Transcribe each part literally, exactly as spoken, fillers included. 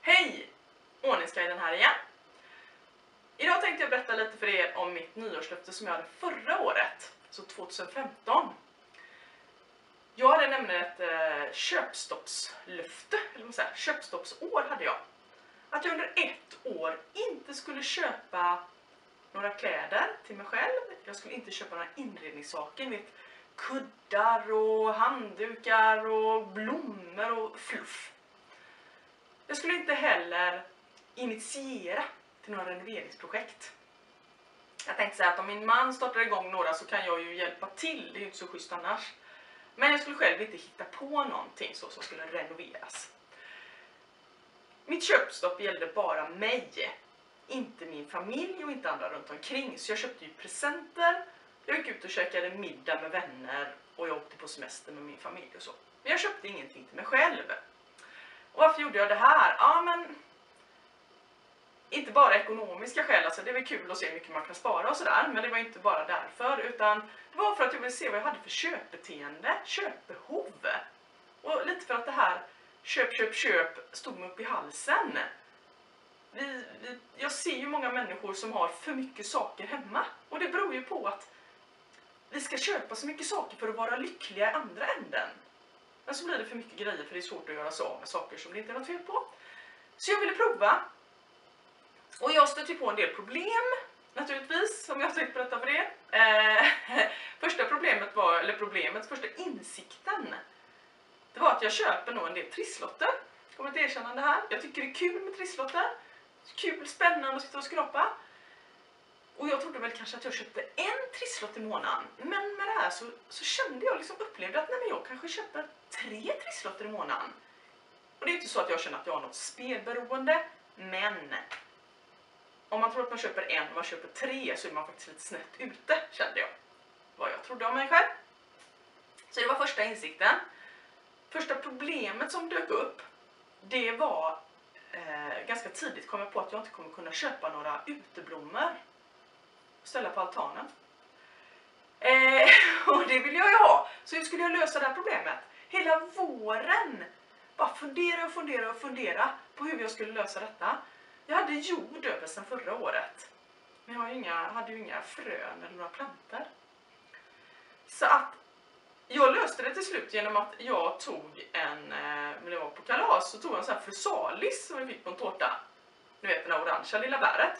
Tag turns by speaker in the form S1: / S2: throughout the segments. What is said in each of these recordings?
S1: Hej! Ordningsguiden här igen. Idag tänkte jag berätta lite för er om mitt nyårslöfte som jag hade förra året, så tjugohundrafemton. Jag hade nämligen ett eh, köpstoppslöfte, eller vad säger, köpstoppsår hade jag. Att jag under ett år inte skulle köpa några kläder till mig själv. Jag skulle inte köpa några inredningssaker, vet, kuddar och handdukar och blommor och fluff. Jag skulle inte heller initiera till några renoveringsprojekt. Jag tänkte säga att om min man startar igång några så kan jag ju hjälpa till, det är ju inte så schysst annars. Men jag skulle själv inte hitta på någonting så som skulle renoveras. Mitt köpstopp gällde bara mig, inte min familj och inte andra runt omkring. Så jag köpte ju presenter, jag gick ut och käkade middag med vänner och jag åkte på semester med min familj och så. Men jag köpte ingenting till mig själv. Och varför gjorde jag det här? Ja, men inte bara ekonomiska skäl, alltså det är väl kul att se hur mycket man kan spara och sådär, men det var inte bara därför, utan det var för att jag ville se vad jag hade för köpbeteende, köpbehov. Och lite för att det här köp, köp, köp stod mig upp i halsen. Vi, vi, jag ser ju många människor som har för mycket saker hemma, och det beror ju på att vi ska köpa så mycket saker för att vara lyckliga i andra änden. Men så blir det för mycket grejer för det är svårt att göra så av med saker som det inte är något fel på. Så jag ville prova. Och jag stötte på en del problem, naturligtvis, som jag tänkte berätta för er. Eh, första problemet var, eller problemet, första insikten. Det var att jag köper nog en del trisslotter. Kommer ett erkännande här. Jag tycker det är kul med trisslotter. Kul, spännande att sitta och skrapa. Och jag trodde väl kanske att jag köpte en trisslott i månaden. Men med det här så, så kände jag liksom, upplevde att nej, men jag kanske köper tre trisslotter i månaden. Och det är inte så att jag känner att jag har något spelberoende. Men om man tror att man köper en och man köper tre så är man faktiskt lite snett ute, kände jag. Vad jag trodde om mig själv. Så det var första insikten. Första problemet som dök upp, det var eh, ganska tidigt kom jag på att jag inte kommer kunna köpa några uteblommor och ställa på altanen. Eh, och det vill jag ju ha. Så hur skulle jag lösa det här problemet? Hela våren bara fundera och fundera och fundera på hur jag skulle lösa detta. Jag hade jord över sedan förra året. Men jag hade ju inga, hade ju inga frön eller några plantor. Så att jag löste det till slut genom att jag tog en, när jag var på kalas, så tog jag en sån här frusalis som vi fick på en tårta. Nu vet den här orangea lilla bäret.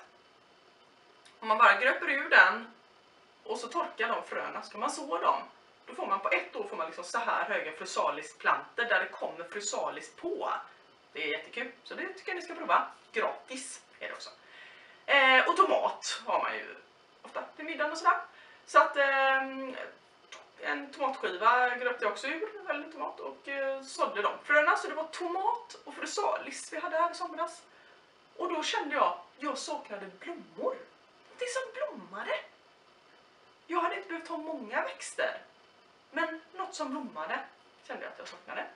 S1: Om man bara gröper ur den och så torkar de fröna, så kan man så dem. Då får man på ett år får man liksom så här höga frusalisplantor där det kommer frusalis på. Det är jättekul, så det tycker jag ni ska prova. Gratis är det också. Eh, och tomat har man ju ofta till middagen och sådär. Så att eh, en tomatskiva gröpte jag också ur, eller tomat, och eh, sådde de fröna. Så det var tomat och frusalis vi hade här i somras. Och då kände jag, jag saknade blommor. Det som blommade. Jag hade inte behövt ha många växter. Men något som blommade kände jag att jag saknade.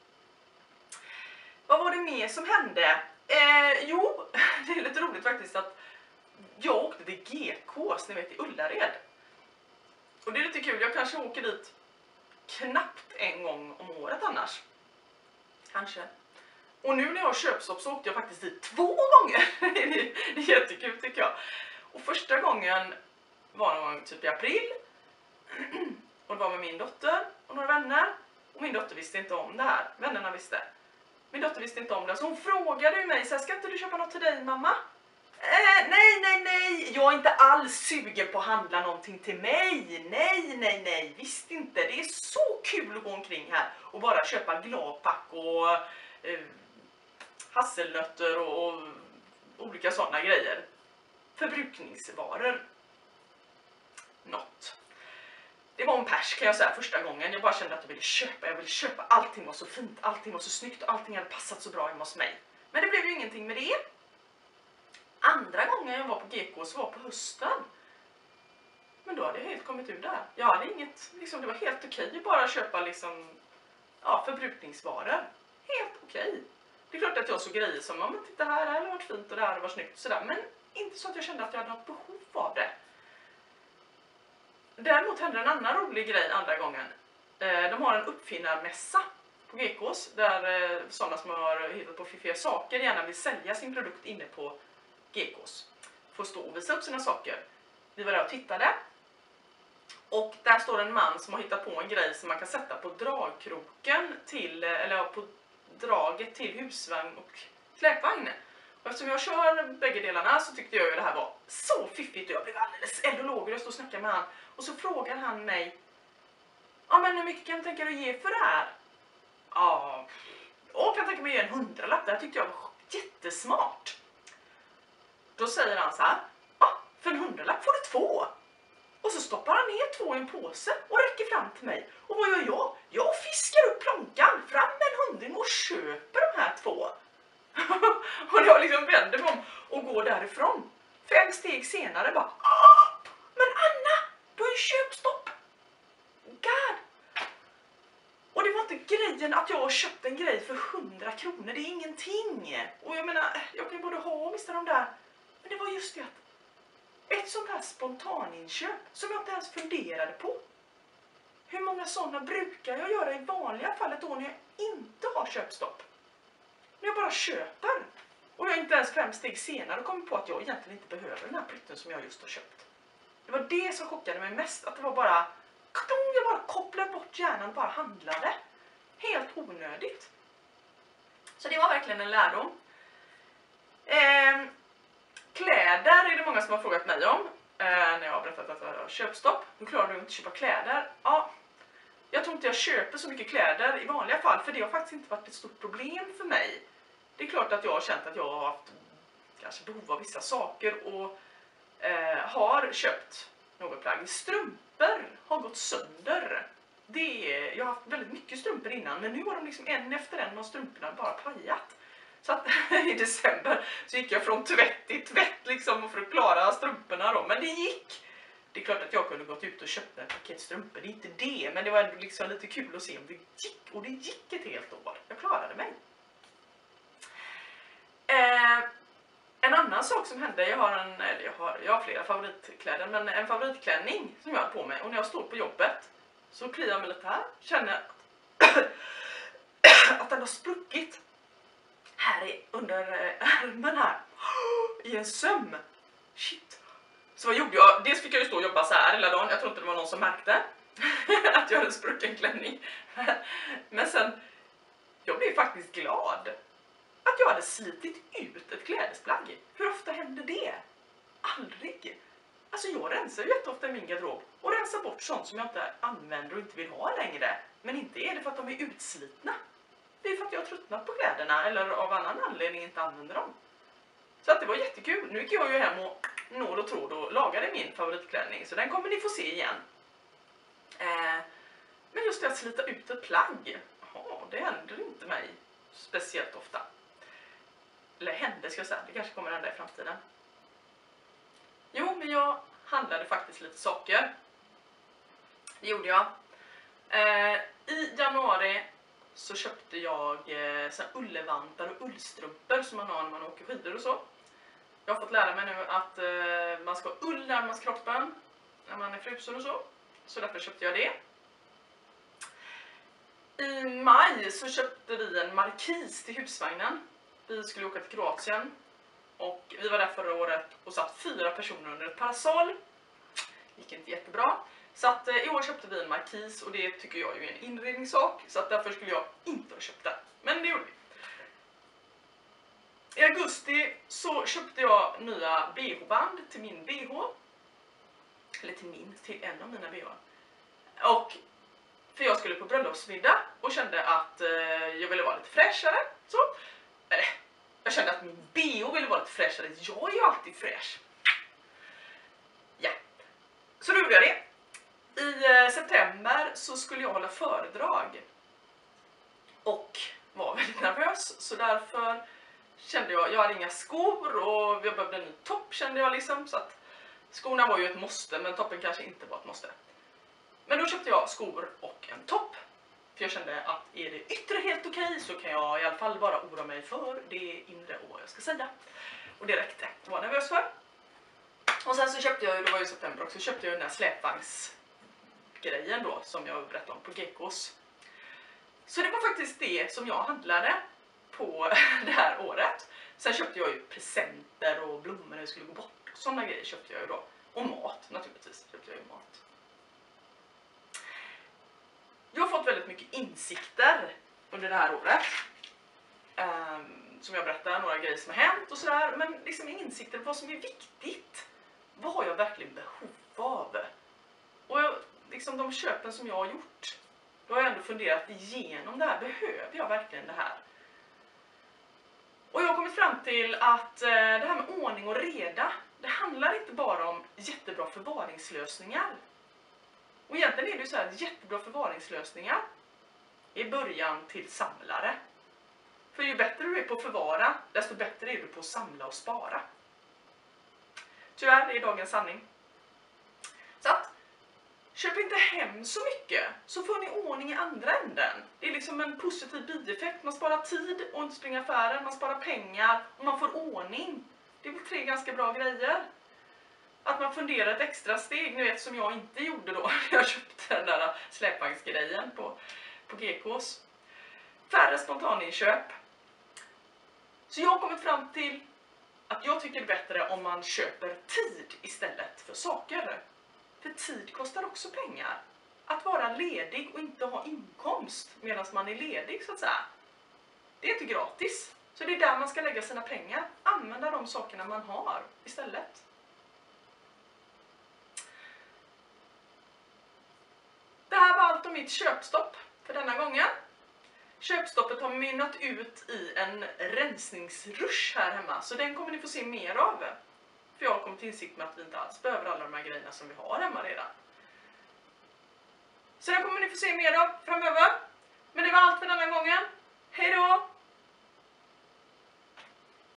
S1: Vad var det mer som hände? Eh, jo, det är lite roligt faktiskt att jag åkte till G K:s, ni vet, i Ullared. Och det är lite kul, jag kanske åker dit knappt en gång om året annars. Kanske. Och nu när jag har köpstopp så åkte jag faktiskt dit två gånger. Det är jättekul tycker jag. Och första gången var någon gång typ i april. Och det var med min dotter och några vänner. Och min dotter visste inte om det här. Vännerna visste. Min dotter visste inte om det. Så hon frågade mig så här, ska inte du köpa något till dig, mamma? Eh, nej, nej, nej. Jag är inte alls sugen på att handla någonting till mig. Nej, nej, nej. Visst inte. Det är så kul att gå omkring här och bara köpa gladpack och eh, hasselnötter och, och olika sådana grejer. Förbrukningsvaror. Något. Det var en pers kan jag säga första gången. Jag bara kände att jag ville köpa. Jag ville köpa. Allting var så fint. Allting var så snyggt. Allting hade passat så bra hemma hos mig. Men det blev ju ingenting med det. Andra gången jag var på G K så var på hösten. Men då hade jag helt kommit ur där. Jag hade inget, liksom, det var helt okej att bara köpa liksom, ja, förbrukningsvaror. Helt okej. Det är klart att jag såg grejer som, ja men titta här, det här har varit fint och det här var snyggt sådär. Men inte så att jag kände att jag hade något behov av det. Däremot hände en annan rolig grej andra gången. De har en uppfinnarmässa på på G K:s där eh, sådana som har hittat på fiffiga saker gärna vill sälja sin produkt inne på G K:s. Får stå och visa upp sina saker. Vi var där och tittade. Och där står en man som har hittat på en grej som man kan sätta på dragkroken till, eller på draget till husvagn och släpvagn. Och eftersom jag kör bägge delarna så tyckte jag ju det här var så fiffigt och jag blev alldeles eld och låg och jag stod och snackade med han. Och så frågar han mig, ja men hur mycket kan du tänka dig att ge för det här? Ja, och kan tänka mig att ge en hundralapp. Det här tyckte jag var jättesmart. Då säger han så här, ja för en hundralapp får du två. Och så stoppar han ner två i en påse och räcker fram till mig. Och vad gör jag? Jag fiskar upp plånkan, fram med en hundring och köper de här två. Och jag liksom vänder mig om och går därifrån. Fem steg senare bara, ah, men Anna, du har ju köpstopp. God. Och det var inte grejen att jag har köpt en grej för hundra kronor, det är ingenting. Och jag menar, jag kan både ha och missa de där. Men det var just det att ett sånt här spontaninköp som jag inte ens funderade på. Hur många sådana brukar jag göra i vanliga fallet då när jag inte har köpstopp? När jag bara köper. Och jag inte ens fem steg senare kommer på att jag egentligen inte behöver den här prytten som jag just har köpt. Det var det som chockade mig mest. Att det var bara, jag bara kopplade bort hjärnan och bara handlade. Helt onödigt. Så det var verkligen en lärdom. Ehm... Kläder är det många som har frågat mig om eh, när jag har berättat att jag har köpstopp. Hur klarar du inte att köpa kläder? Ja, jag tror inte jag köper så mycket kläder i vanliga fall, för det har faktiskt inte varit ett stort problem för mig. Det är klart att jag har känt att jag har haft kanske behov av vissa saker och eh, har köpt något plagg. Strumpor har gått sönder. Det är, jag har haft väldigt mycket strumpor innan, men nu har de liksom en efter en av strumporna bara pajat. Så att i december så gick jag från tvätt till tvätt liksom för att klara strumporna då. Men det gick. Det är klart att jag kunde gått ut och köpt en paket strumpor. Det är inte det. Men det var ändå liksom lite kul att se om det gick. Och det gick ett helt år. Jag klarade mig. Eh, en annan sak som hände. Jag har, en, eller jag, har, jag har flera favoritkläder. Men en favoritklänning som jag har på mig. Och när jag står på jobbet så kliar jag mig lite här. Känner att den har spruckit. Här är under ärmen här. I en söm. Shit. Så vad gjorde jag? Dels fick jag ju stå och jobba så här hela dagen. Jag tror inte det var någon som märkte att jag hade sprucken klänning. Men sen, jag blev faktiskt glad att jag hade slitit ut ett klädesplagg. Hur ofta händer det? Aldrig. Alltså jag rensar ju jätteofta i min garderob. Och rensar bort sånt som jag inte använder och inte vill ha längre. Men inte är det för att de är utslitna. Det är för att jag har tröttnat på kläderna eller av annan anledning inte använder dem. Så att det var jättekul. Nu gick jag ju hem och nåd och tråd och lagade min favoritklänning. Så den kommer ni få se igen. Eh, men just det att slita ut ett plagg. Ja, det händer inte mig speciellt ofta. Eller hände ska jag säga. Det kanske kommer hända i framtiden. Jo, men jag handlade faktiskt lite saker. Det gjorde jag. Eh, I januari så köpte jag eh, så ullvantar och ullstrumpor som man har när man åker skidor och så. Jag har fått lära mig nu att eh, man ska ha ull närmast kroppen när man är frusen och så. Så därför köpte jag det. I maj så köpte vi en markis till husvagnen. Vi skulle åka till Kroatien. Och vi var där förra året och satt fyra personer under ett parasoll. Gick inte jättebra. Så att eh, i år köpte vi en markis och det tycker jag är en inredningssak. Så att därför skulle jag inte ha köpt den. Men det gjorde vi. I augusti så köpte jag nya B H-band till min B H. Eller till min, till en av mina B H. Och för jag skulle på bröllopsmiddag och kände att eh, jag ville vara lite fräschare. Så, eh, jag kände att min B H ville vara lite fräschare. Jag är ju alltid fräsch. Ja, så då gjorde jag det. I eh, september så skulle jag hålla föredrag. Och var väldigt nervös. Så därför kände jag, jag hade inga skor och jag behövde en ny topp kände jag liksom. Så att skorna var ju ett måste men toppen kanske inte var ett måste. Men då köpte jag skor och en topp. För jag kände att är det yttre helt okej så kan jag i alla fall bara oroa mig för det inre och vad jag ska säga. Och det räckte. Jag var nervös för. Och sen så köpte jag, det var ju i september också, köpte jag den där släpvagnsgrejen då som jag berättade om på G K:s. Så det var faktiskt det som jag handlade på det här året. Sen köpte jag ju presenter och blommor när jag skulle gå bort. Och sådana grejer köpte jag ju då. Och mat naturligtvis köpte jag ju mat. Jag har fått väldigt mycket insikter under det här året. Um, som jag berättar, några grejer som har hänt och sådär. Men liksom insikter på vad som är viktigt. Vad har jag verkligen behov av? Och jag, liksom de köpen som jag har gjort. Då har jag ändå funderat igenom det här. Behöver jag verkligen det här? Och jag har kommit fram till att eh, det här med ordning och reda. Det handlar inte bara om jättebra förvaringslösningar. Och egentligen är det ju så här, jättebra förvaringslösningar i början till samlare. För ju bättre du är på att förvara, desto bättre är du på att samla och spara. Tyvärr, det är dagens sanning. Så att, köp inte hem så mycket, så får ni ordning i andra änden. Det är liksom en positiv bieffekt. Man sparar tid och inte springer affären, man sparar pengar och man får ordning. Det är väl tre ganska bra grejer. Att man funderar ett extra steg, nu vet som jag inte gjorde då när jag köpte den där släpvagnsgrejen på, på G K:s. Färre spontaninköp. Så jag har kommit fram till att jag tycker det är bättre om man köper tid istället för saker. För tid kostar också pengar. Att vara ledig och inte ha inkomst medan man är ledig så att säga. Det är inte gratis. Så det är där man ska lägga sina pengar. Använda de sakerna man har istället. Det här var allt om mitt köpstopp för denna gången. Köpstoppet har mynnat ut i en rensningsrush här hemma. Så den kommer ni få se mer av. För jag har kommit till insikt med att vi inte alls behöver alla de här grejerna som vi har hemma redan. Så den kommer ni få se mer av framöver. Men det var allt för denna gången. Hej då!